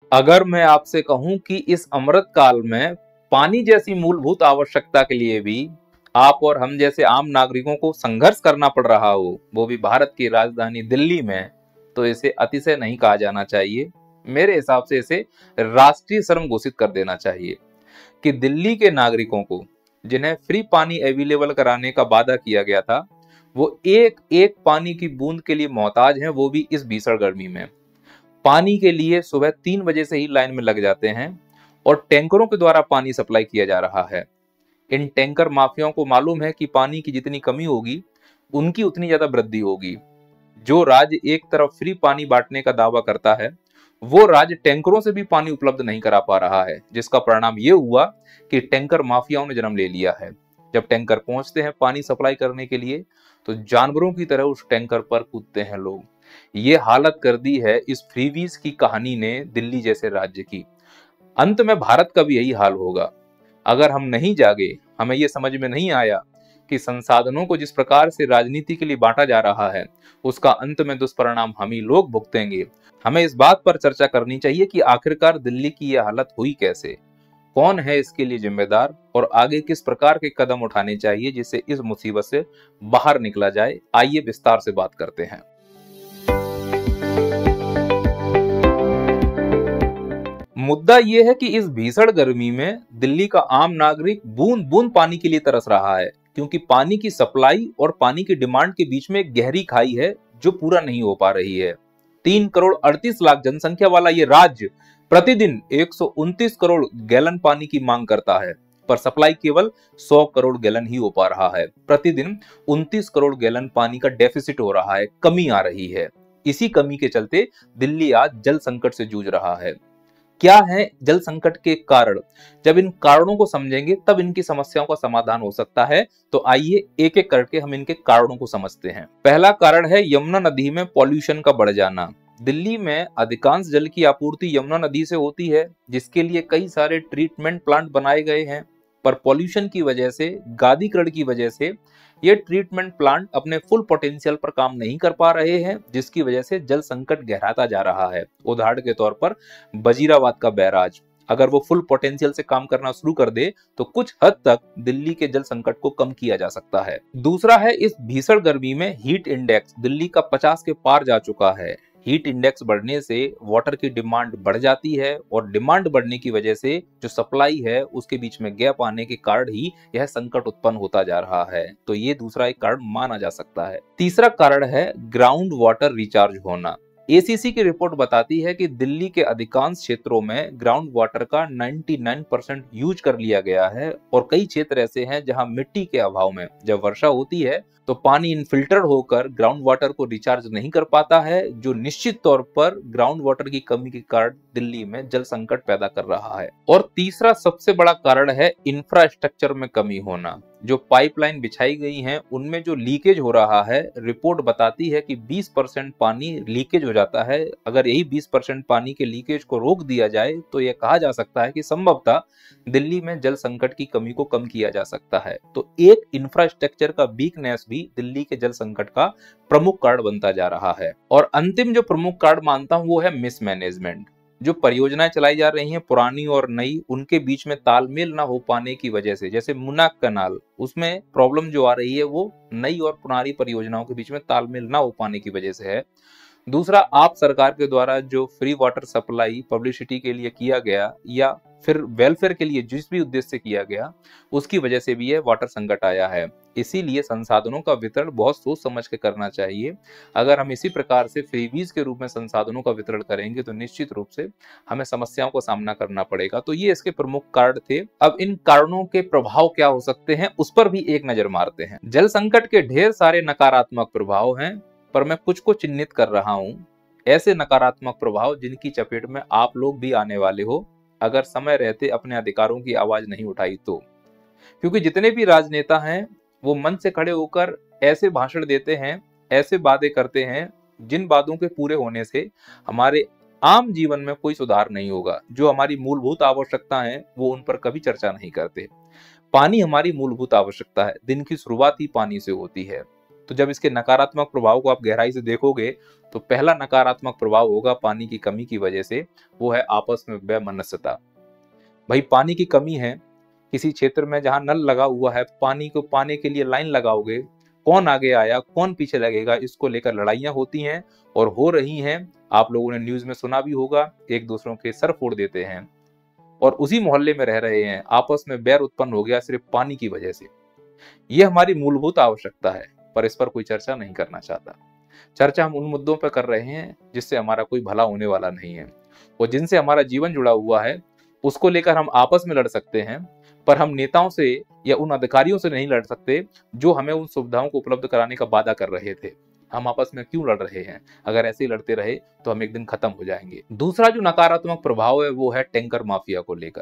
अगर मैं आपसे कहूं कि इस अमृत काल में पानी जैसी मूलभूत आवश्यकता के लिए भी आप और हम जैसे आम नागरिकों को संघर्ष करना पड़ रहा हो, वो भी भारत की राजधानी दिल्ली में, तो इसे अतिशय नहीं कहा जाना चाहिए। मेरे हिसाब से इसे राष्ट्रीय शर्म घोषित कर देना चाहिए कि दिल्ली के नागरिकों को, जिन्हें फ्री पानी अवेलेबल कराने का वादा किया गया था, वो एक एक पानी की बूंद के लिए मोहताज हैं, वो भी इस भीषण गर्मी में। पानी के लिए सुबह 3 बजे से ही लाइन में लग जाते हैं और टैंकरों के द्वारा पानी सप्लाई किया जा रहा है। इन टैंकर माफियाओं को मालूम है कि पानी की जितनी कमी होगी उनकी उतनी ज्यादा वृद्धि होगी। जो राज्य एक तरफ फ्री पानी बांटने का दावा करता है, वो राज्य टैंकरों से भी पानी उपलब्ध नहीं करा पा रहा है, जिसका परिणाम ये हुआ कि टैंकर माफियाओं ने जन्म ले लिया है। जब टैंकर पहुंचते हैं पानी सप्लाई करने के लिए, तो जानवरों की तरह उस टैंकर पर कूदते हैं लोग। ये हालत कर दी है इस फ्रीबीज की कहानी ने दिल्ली जैसे राज्य की। अंत में भारत का भी यही हाल होगा अगर हम नहीं जागे। हमें ये समझ में नहीं आया कि संसाधनों को जिस प्रकार से राजनीति के लिए बांटा जा रहा है, उसका अंत में दुष्परिणाम हम ही लोग भुगतेंगे। हमें इस बात पर चर्चा करनी चाहिए कि आखिरकार दिल्ली की यह हालत हुई कैसे, कौन है इसके लिए जिम्मेदार, और आगे किस प्रकार के कदम उठाने चाहिए जिससे इस मुसीबत से बाहर निकला जाए। आइए विस्तार से बात करते हैं। मुद्दा यह है कि इस भीषण गर्मी में दिल्ली का आम नागरिक बूंद बूंद पानी के लिए तरस रहा है, क्योंकि पानी की सप्लाई और पानी की डिमांड के बीच में एक गहरी खाई है जो पूरा नहीं हो पा रही है। 3 करोड़ 38 लाख जनसंख्या वाला ये राज्य प्रतिदिन 129 करोड़ गैलन पानी की मांग करता है, पर सप्लाई केवल 100 करोड़ गैलन ही हो पा रहा है। प्रतिदिन 29 करोड़ गैलन पानी का डेफिसिट हो रहा है, कमी आ रही है। इसी कमी के चलते दिल्ली आज जल संकट से जूझ रहा है। क्या है जल संकट के कारण? जब इन कारणों को समझेंगे तब इनकी समस्याओं का समाधान हो सकता है। तो आइए एक एक करके हम इनके कारणों को समझते हैं। पहला कारण है यमुना नदी में पॉल्यूशन का बढ़ जाना। दिल्ली में अधिकांश जल की आपूर्ति यमुना नदी से होती है, जिसके लिए कई सारे ट्रीटमेंट प्लांट बनाए गए हैं, पर पॉल्यूशन की वजह से, गादीकरण की वजह से ये ट्रीटमेंट प्लांट अपने फुल पोटेंशियल पर काम नहीं कर पा रहे हैं, जिसकी वजह से जल संकट गहराता जा रहा है। उदाहरण के तौर पर वजीराबाद का बैराज, अगर वो फुल पोटेंशियल से काम करना शुरू कर दे तो कुछ हद तक दिल्ली के जल संकट को कम किया जा सकता है। दूसरा है इस भीषण गर्मी में हीट इंडेक्स दिल्ली का 50 के पार जा चुका है। हीट इंडेक्स बढ़ने से वाटर की डिमांड बढ़ जाती है और डिमांड बढ़ने की वजह से जो सप्लाई है उसके बीच में गैप आने के कारण ही यह संकट उत्पन्न होता जा रहा है। तो ये दूसरा एक कारण माना जा सकता है। तीसरा कारण है ग्राउंड वाटर रिचार्ज होना। एसीसी की रिपोर्ट बताती है कि दिल्ली के अधिकांश क्षेत्रों में ग्राउंड वाटर का 99% यूज कर लिया गया है, और कई क्षेत्र ऐसे हैं जहां मिट्टी के अभाव में जब वर्षा होती है तो पानी इनफिल्टर्ड होकर ग्राउंड वाटर को रिचार्ज नहीं कर पाता है, जो निश्चित तौर पर ग्राउंड वाटर की कमी के कारण दिल्ली में जल संकट पैदा कर रहा है। और तीसरा सबसे बड़ा कारण है इंफ्रास्ट्रक्चर में कमी होना। जो पाइपलाइन बिछाई गई हैं उनमें जो लीकेज हो रहा है, रिपोर्ट बताती है कि 20% पानी लीकेज हो जाता है। अगर यही 20% पानी के लीकेज को रोक दिया जाए तो यह कहा जा सकता है कि संभवतः दिल्ली में जल संकट की कमी को कम किया जा सकता है। तो एक इंफ्रास्ट्रक्चर का वीकनेस भी दिल्ली के जल संकट का प्रमुख कारण बनता जा रहा है। और अंतिम जो प्रमुख कारण मानता हूं वो है मिसमैनेजमेंट। जो परियोजनाएं चलाई जा रही हैं पुरानी और नई, उनके बीच में तालमेल ना हो पाने की वजह से, जैसे मुनाक कनाल, उसमें प्रॉब्लम जो आ रही है वो नई और पुरानी परियोजनाओं के बीच में तालमेल ना हो पाने की वजह से है। दूसरा, आप सरकार के द्वारा जो फ्री वाटर सप्लाई पब्लिसिटी के लिए किया गया या फिर वेलफेयर के लिए जिस भी उद्देश्य से किया गया, उसकी वजह से भी यह वाटर संकट आया है। इसीलिए संसाधनों का वितरण बहुत सोच समझ के करना चाहिए। अगर हम इसी प्रकार से फ्रीबीज के रूप में संसाधनों का वितरण करेंगे तो निश्चित रूप से हमें समस्याओं का सामना करना पड़ेगा। तो ये इसके प्रमुख कारण थे। अब इन कारणों के प्रभाव क्या हो सकते हैं उस पर भी एक नजर मारते हैं। जल संकट के ढेर सारे नकारात्मक प्रभाव हैं, पर मैं कुछ को चिन्हित कर रहा हूं, ऐसे नकारात्मक प्रभाव जिनकी चपेट में आप लोग भी आने वाले हो अगर समय रहते अपने अधिकारों की आवाज नहीं उठाई तो। क्योंकि जितने भी राजनेता हैं वो मन से खड़े होकर ऐसे भाषण देते हैं, ऐसे वादे करते हैं, जिन वादों के पूरे होने से हमारे आम जीवन में कोई सुधार नहीं होगा। जो हमारी मूलभूत आवश्यकता है वो उन पर कभी चर्चा नहीं करते। पानी हमारी मूलभूत आवश्यकता है, दिन की शुरुआत ही पानी से होती है। तो जब इसके नकारात्मक प्रभाव को आप गहराई से देखोगे तो पहला नकारात्मक प्रभाव होगा पानी की कमी की वजह से, वो है आपस में वैमनस्यता। भाई पानी की कमी है, किसी क्षेत्र में जहां नल लगा हुआ है, पानी को पाने के लिए लाइन लगाओगे, कौन आगे आया कौन पीछे लगेगा, इसको लेकर लड़ाइयां होती हैं और हो रही हैं। आप लोगों ने न्यूज में सुना भी होगा, एक दूसरों के सर फोड़ देते हैं और उसी मोहल्ले में रह रहे हैं, आपस में बैर उत्पन्न हो गया सिर्फ पानी की वजह से। यह हमारी मूलभूत आवश्यकता है, पर इस पर कोई चर्चा नहीं करना चाहता। चर्चा हम उन मुद्दों पर कर रहे हैं जिससे हमारा कोई भला होने वाला नहीं है, और जिनसे हमारा जीवन जुड़ा हुआ है उसको लेकर हम आपस में लड़ सकते हैं, पर हम नेताओं से या उन अधिकारियों से नहीं लड़ सकते जो हमें उन सुविधाओं को उपलब्ध कराने का वादा कर रहे थे। हम आपस में क्यों लड़ रहे हैं? अगर ऐसे ही लड़ते रहे तो हम एक दिन खत्म हो जाएंगे। दूसरा जो नकारात्मक प्रभाव है वो है टैंकर माफिया को लेकर।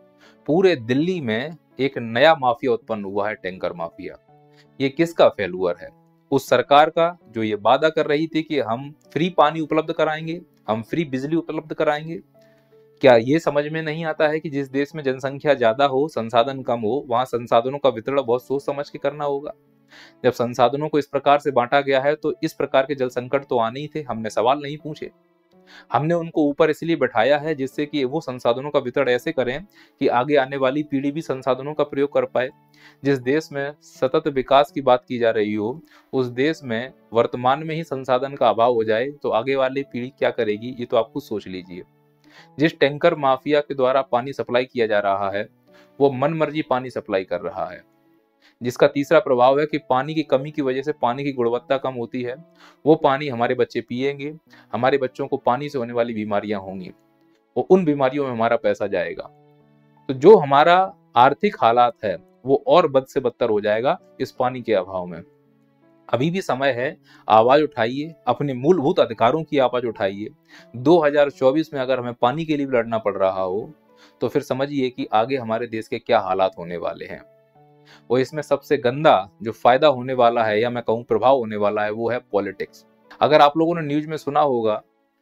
पूरे दिल्ली में एक नया माफिया उत्पन्न हुआ है, टैंकर माफिया। ये किसका फेल्यूर है? उस सरकार का जो ये वादा कर रही थी कि हम फ्री पानी उपलब्ध कराएंगे, हम फ्री बिजली उपलब्ध कराएंगे। क्या ये समझ में नहीं आता है कि जिस देश में जनसंख्या ज्यादा हो, संसाधन कम हो, वहां संसाधनों का वितरण बहुत सोच समझ के करना होगा। जब संसाधनों को इस प्रकार से बांटा गया है तो इस प्रकार के जल संकट तो आने ही थे। हमने सवाल नहीं पूछे, हमने उनको ऊपर इसलिए बैठाया है जिससे कि वो संसाधनों का वितरण ऐसे करें कि आगे आने वाली पीढ़ी भी संसाधनों का प्रयोग कर पाए। जिस देश में सतत विकास की बात की जा रही हो, उस देश में वर्तमान में ही संसाधन का अभाव हो जाए तो आगे वाली पीढ़ी क्या करेगी, ये तो आप खुद सोच लीजिए। जिस टैंकर माफिया के द्वारा पानी सप्लाई किया जा रहा है वो मनमर्जी पानी सप्लाई कर रहा है, जिसका तीसरा प्रभाव है कि पानी की कमी की वजह से पानी की गुणवत्ता कम होती है। वो पानी हमारे बच्चे पिएंगे, हमारे बच्चों को पानी से होने वाली बीमारियां होंगी और उन बीमारियों में हमारा पैसा जाएगा। तो जो हमारा आर्थिक हालात है वो और बद से बदतर हो जाएगा इस पानी के अभाव में। अभी भी समय है, आवाज उठाइए, अपने मूलभूत अधिकारों की आवाज उठाइए। 2024 में अगर हमें पानी के लिए भी लड़ना पड़ रहा हो तो फिर समझिए कि आगे हमारे देश के क्या हालात होने वाले हैं। और इसमें सबसे गंदा जो फायदा होने वाला है या मैं कहूँ प्रभाव होने वाला है वो है पॉलिटिक्स। अगर आप लोगों ने न्यूज में सुना होगा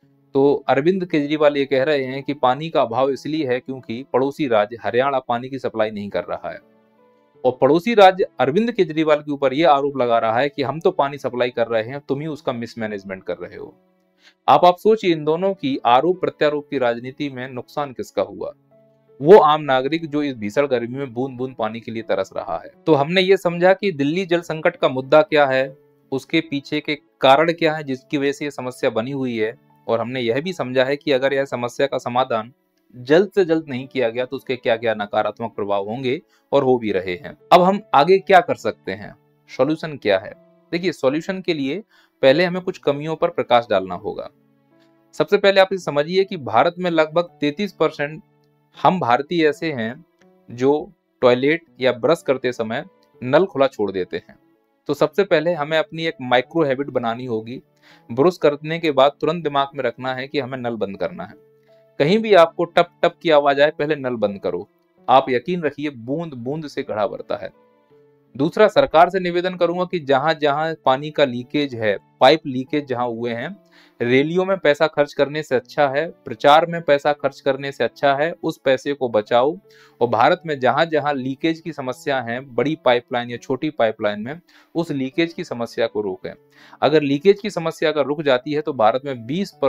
तो अरविंद केजरीवाल ये कह रहे हैं कि पानी का अभाव इसलिए है क्योंकि पड़ोसी राज्य हरियाणा पानी की सप्लाई नहीं कर रहा है, और पड़ोसी राज्य अरविंद केजरीवाल के ऊपर यह आरोप लगा रहा है कि हम तो पानी सप्लाई कर रहे हैं, तुम ही उसका मिसमैनेजमेंट कर रहे हो। आप सोचिए, इन दोनों की आरोप प्रत्यारोप की राजनीति में नुकसान किसका हुआ? वो आम नागरिक जो इस भीषण गर्मी में बूंद बूंद पानी के लिए तरस रहा है। तो हमने ये समझा कि दिल्ली जल संकट का मुद्दा क्या है, उसके पीछे के कारण क्या है जिसकी वजह से ये समस्या बनी हुई है, और हमने यह भी समझा है कि अगर यह समस्या का समाधान जल्द से जल्द नहीं किया गया तो उसके क्या क्या नकारात्मक प्रभाव होंगे और हो भी रहे हैं। अब हम आगे क्या कर सकते हैं, सॉल्यूशन क्या है? देखिए, सॉल्यूशन के लिए पहले हमें कुछ कमियों पर प्रकाश डालना होगा। सबसे पहले आप इसे समझिए कि भारत में लगभग 33% हम भारतीय ऐसे हैं जो टॉयलेट या ब्रश करते समय नल खुला छोड़ देते हैं। तो सबसे पहले हमें अपनी एक माइक्रो हैबिट बनानी होगी। ब्रश करने के बाद तुरंत दिमाग में रखना है कि हमें नल बंद करना है। कहीं भी आपको टप टप की आवाज आए, पहले नल बंद करो। आप यकीन रखिए, बूंद बूंद से घड़ा भरता है। दूसरा, सरकार से निवेदन करूंगा कि जहां जहां पानी का लीकेज है, पाइप लीकेज जहां हुए हैं, रैलियों में पैसा खर्च करने से अच्छा है, प्रचार में पैसा खर्च करने से अच्छा है, उस पैसे को बचाओ। और भारत में जहां जहां लीकेज की समस्या है, बड़ी पाइपलाइन या छोटी पाइपलाइन में, उस लीकेज की समस्या को रोकें। अगर लीकेज की समस्या अगर रुक जाती है तो भारत में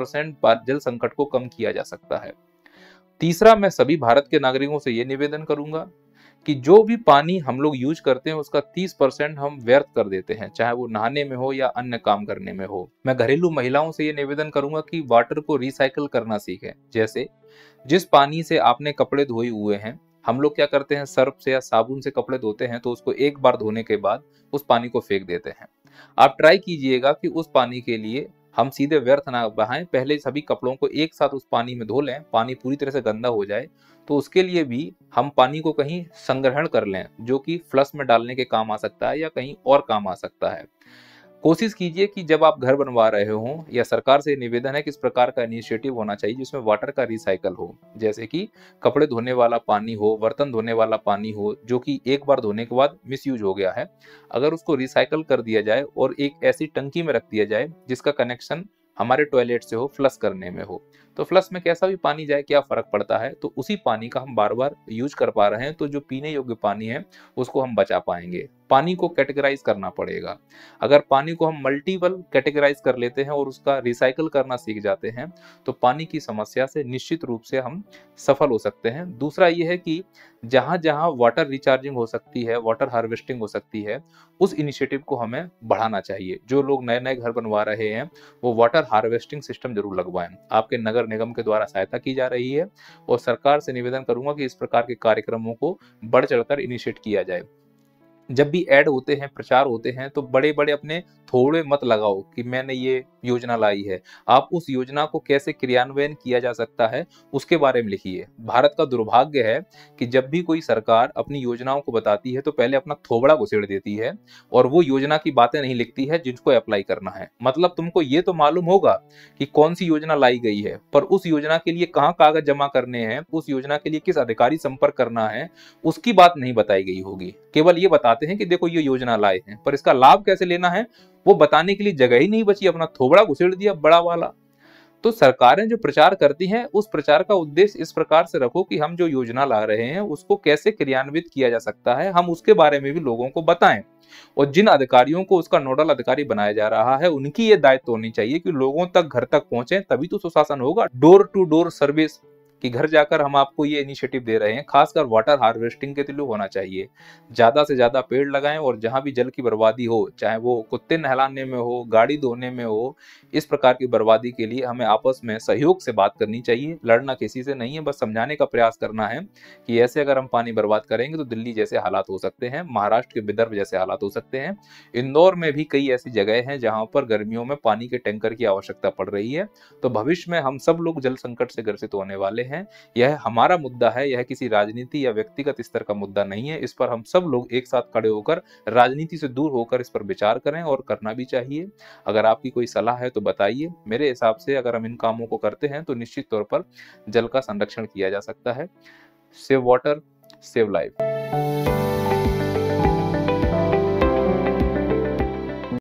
20% जल संकट को कम किया जा सकता है। तीसरा, मैं सभी भारत के नागरिकों से यह निवेदन करूंगा कि जो भी पानी हम लोग यूज करते हैं उसका 30% हम व्यर्थ कर देते हैं, चाहे वो नहाने में हो या अन्य काम करने में हो। मैं घरेलू महिलाओं से ये निवेदन करूंगा कि वाटर को रिसाइकिल करना सीखें। जैसे जिस पानी से आपने कपड़े धोए हुए हैं, हम लोग क्या करते हैं, सर्फ से या साबुन से कपड़े धोते हैं तो उसको एक बार धोने के बाद उस पानी को फेंक देते हैं। आप ट्राई कीजिएगा कि उस पानी के लिए हम सीधे व्यर्थ ना बहाएं, पहले सभी कपड़ों को एक साथ उस पानी में धो लें, पानी पूरी तरह से गंदा हो जाए तो उसके लिए भी हम पानी को कहीं संग्रहण कर लें, जो कि फ्लश में डालने के काम आ सकता है या कहीं और काम आ सकता है। कोशिश कीजिए कि जब आप घर बनवा रहे हो, या सरकार से निवेदन है कि इस प्रकार का इनिशिएटिव होना चाहिए जिसमें वाटर का रिसाइकल हो, जैसे कि कपड़े धोने वाला पानी हो, बर्तन धोने वाला पानी हो, जो कि एक बार धोने के बाद मिसयूज हो गया है, अगर उसको रिसाइकल कर दिया जाए और एक ऐसी टंकी में रख दिया जाए जिसका कनेक्शन हमारे टॉयलेट से हो, फ्लश करने में हो, तो फ्लश में कैसा भी पानी जाए क्या फर्क पड़ता है। तो उसी पानी का हम बार बार यूज कर पा रहे हैं, तो जो पीने योग्य पानी है उसको हम बचा पाएंगे। पानी को कैटेगराइज करना पड़ेगा। अगर पानी को हम मल्टीपल कैटेगराइज कर लेते हैं और उसका रिसाइकल करना सीख जाते हैं तो पानी की समस्या से निश्चित रूप से हम सफल हो सकते हैं। दूसरा ये है कि जहां जहां वाटर रिचार्जिंग हो सकती है, वाटर हार्वेस्टिंग हो सकती है, उस इनिशिएटिव को हमें बढ़ाना चाहिए। जो लोग नए नए घर बनवा रहे हैं वो वाटर हार्वेस्टिंग सिस्टम जरूर लगवाएं। आपके नगर निगम के द्वारा सहायता की जा रही है और सरकार से निवेदन करूंगा कि इस प्रकार के कार्यक्रमों को बढ़ चढ़कर इनिशिएट किया जाए। जब भी ऐड होते हैं, प्रचार होते हैं, तो बड़े बड़े अपने थोड़े मत लगाओ कि मैंने ये योजना लाई है। आप उस योजना को कैसे क्रियान्वयन किया जा सकता है उसके बारे में लिखिए। भारत का दुर्भाग्य है कि जब भी कोई सरकार अपनी योजनाओं को बताती है तो पहले अपना थोबड़ा घुसेड़ देती है और वो योजना की बातें नहीं लिखती है जिनको अप्लाई करना है। मतलब तुमको ये तो मालूम होगा कि कौन सी योजना लाई गई है, पर उस योजना के लिए कहाँ कागज जमा करने हैं, उस योजना के लिए किस अधिकारी संपर्क करना है, उसकी बात नहीं बताई गई होगी। केवल ये बताते हैं कि देखो ये योजना लाए हैं, पर इसका लाभ कैसे लेना है वो बताने के लिए जगह ही नहीं बची, अपना थोबड़ा घुसेड़ दिया बड़ा वाला। तो सरकारें जो प्रचार करती हैं उस प्रचार का उद्देश्य इस प्रकार से रखो कि हम जो योजना ला रहे हैं उसको कैसे क्रियान्वित किया जा सकता है, हम उसके बारे में भी लोगों को बताएं। और जिन अधिकारियों को उसका नोडल अधिकारी बनाया जा रहा है उनकी ये दायित्व होनी चाहिए कि लोगों तक, घर तक पहुंचे, तभी तो सुशासन होगा। डोर टू डोर सर्विस कि घर जाकर हम आपको ये इनिशिएटिव दे रहे हैं, खासकर वाटर हार्वेस्टिंग के लिए होना चाहिए। ज्यादा से ज्यादा पेड़ लगाएं और जहां भी जल की बर्बादी हो, चाहे वो कुत्ते नहलाने में हो, गाड़ी धोने में हो, इस प्रकार की बर्बादी के लिए हमें आपस में सहयोग से बात करनी चाहिए। लड़ना किसी से नहीं है, बस समझाने का प्रयास करना है कि ऐसे अगर हम पानी बर्बाद करेंगे तो दिल्ली जैसे हालात हो सकते हैं, महाराष्ट्र के विदर्भ जैसे हालात हो सकते हैं। इंदौर में भी कई ऐसी जगह हैं जहां पर गर्मियों में पानी के टैंकर की आवश्यकता पड़ रही है। तो भविष्य में हम सब लोग जल संकट से ग्रसित होने वाले हैं। यह हमारा मुद्दा है, यह किसी राजनीति या व्यक्तिगत स्तर का मुद्दा नहीं है। इस पर हम सब लोग एक साथ खड़े होकर, राजनीति से दूर होकर इस पर विचार करें और करना भी चाहिए। अगर आपकी कोई सलाह है तो बताइए। मेरे हिसाब से अगर हम इन कामों को करते हैं तो निश्चित तौर पर जल का संरक्षण किया जा सकता है। Save water, save life.